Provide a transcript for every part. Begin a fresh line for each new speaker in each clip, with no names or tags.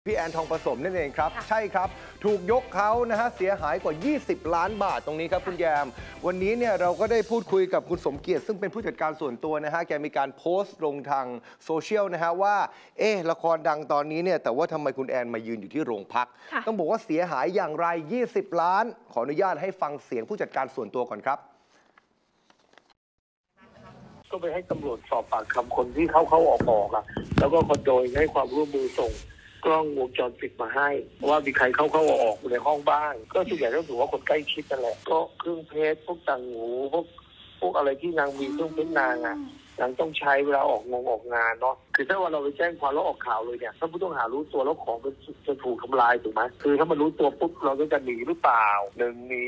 พี่แอนทองผสมนั่นเองครับใช่ครับถูกยกเขานะฮะเสียหายกว่า20 ล้านบาทตรงนี้ครับคุณแยมวันนี้เนี่ยเราก็ได้พูดคุยกับคุณสมเกียรติซึ่งเป็นผู้จัดการส่วนตัวนะฮะแกมีการโพสต์ลงทางโซเชียลนะฮะว่าละครดังตอนนี้เนี่ยแต่ว่าทำไมคุณแอนมายืนอยู่ที่โรงพักต้องบอกว่าเสียหายอย่างไร20 ล้านขออนุญาตให้ฟังเสียงผู้จัดการส่วนตัวก่อนครับ
ก็ไปให้ตำรวจสอบปากคำคนที่เข้าออกอ่ะแล้วก็คอนโดให้ความร่วมมือส่งกล้องวงจรปิดมาให้ว่ามีใครเข้าออกในห้องบ้างก็ส่วนใหญ่ก็ถือว่าคนใกล้ชิดนั่นแหละก็เครื่องเพชรพวกต่างหูพวกอะไรที่นางมีเครื่องเพชรนางอ่ะนางต้องใช้เวลาออกงานเนาะคือถ้าว่าเราไปแจ้งความแล้วออกข่าวเลยเนี่ยถ้าผู้ต้องหารู้ตัวแล้วของจะถูกทำลายถูกไหมคือถ้ามันรู้ตัวปุ๊บเราก็จะหนีหรือเปล่า1หนี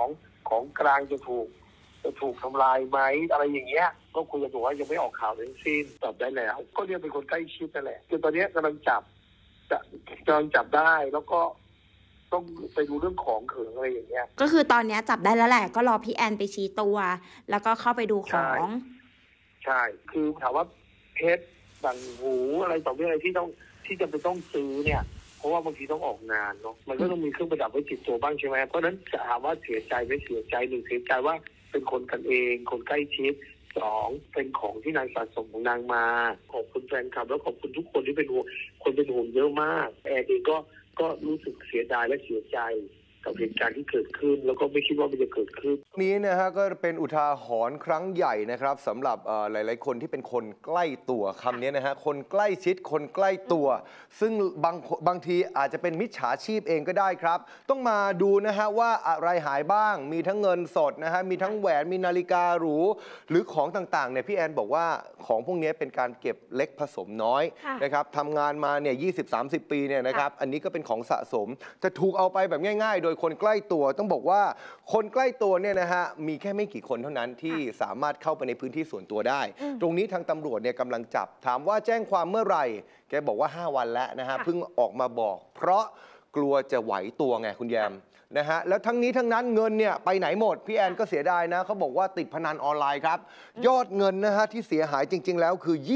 2ของกลางจะถูกทำลายไหมอะไรอย่างเงี้ยก็คุยกันว่ายังไม่ออกข่าวทั้งสิ้นตอบได้แล้วก็เรียกเป็นคนใกล้ชิดนั่นแหละคือตอนนี้กำลังจับได้แล้วก็ต้องไปดูเรื่องของเขิงอะไรอย่างเงี้ย
ก็คือตอนนี้จับได้แล้วแหละก็รอพี่แอนไปชี้ตัวแล้วก็เข้าไปดูของ
ใช่คือถามว่าเพชรต่างหูอะไรต่อเรื่องอะไรที่จะไปต้องซื้อเนี่ยเพราะว่าบางทีต้องออกงานเนาะมันก็ต้องมีเครื่องประดับไว้ติดตัวบ้างใช่ไหมเพราะนั้นจะถามว่าเสียใจไม่เสียใจหนึ่งเสียใจว่าเป็นคนกันเองคนใกล้ชิด2เป็นของที่นางสะสมของนางมาขอบคุณแฟนคลับแล้วขอบคุณทุกคนที่เป็นห่วงคนเป็นห่วงเยอะมากแอนเองก็รู้สึกเสียดายและเสียใจกับเหตุการณ์ที่เกิดขึ้นแล้วก็ไม่คิดว่ามันจะเกิดขึ้น
นี้นะฮะก็เป็นอุทาหรณ์ครั้งใหญ่นะครับสำหรับหลายๆคนที่เป็นคนใกล้ตัวคำนี้นะฮะคนใกล้ชิดคนใกล้ตัวซึ่งบางทีอาจจะเป็นมิจฉาชีพเองก็ได้ครับต้องมาดูนะฮะว่าอะไรหายบ้างมีทั้งเงินสดนะฮะมีทั้งแหวนมีนาฬิกาหรูหรือของต่างๆเนี่ยพี่แอนบอกว่าของพวกนี้เป็นการเก็บเล็กผสมน้อยนะครับทำงานมาเนี่ย20-30 ปีเนี่ยนะครับอันนี้ก็เป็นของสะสมจะถูกเอาไปแบบง่ายๆโดยคนใกล้ตัวต้องบอกว่าคนใกล้ตัวเนี่ยนะฮะมีแค่ไม่กี่คนเท่านั้นที่สามารถเข้าไปในพื้นที่ส่วนตัวได้ตรงนี้ทางตำรวจเนี่ยกำลังจับถามว่าแจ้งความเมื่อไหร่แกบอกว่า5 วันแล้วนะฮะเพิ่งออกมาบอกเพราะกลัวจะไหวตัวไงคุณแยมนะฮะแล้วทั้งนี้ทั้งนั้นเงินเนี่ยไปไหนหมดพี่แอนก็เสียดายนะเขาบอกว่าติดพนันออนไลน์ครับยอดเงินนะฮะที่เสียหายจริงๆแล้วคือ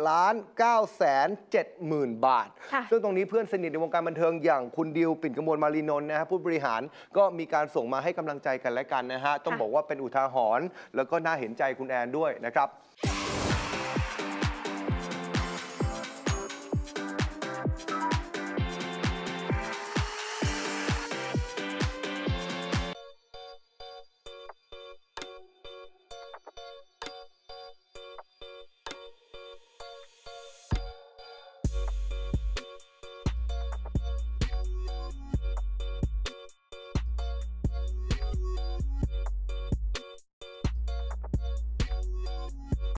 21,970,000 บาทซึ่งตรงนี้เพื่อนสนิทในวงการบันเทิงอย่างคุณดิวปิ่นกมลมารีนนท์นะฮะผู้บริหารก็มีการส่งมาให้กำลังใจกันและกันนะฮะต้องบอกว่าเป็นอุทาหรณ์แล้วก็น่าเห็นใจคุณแอนด้วยนะครับ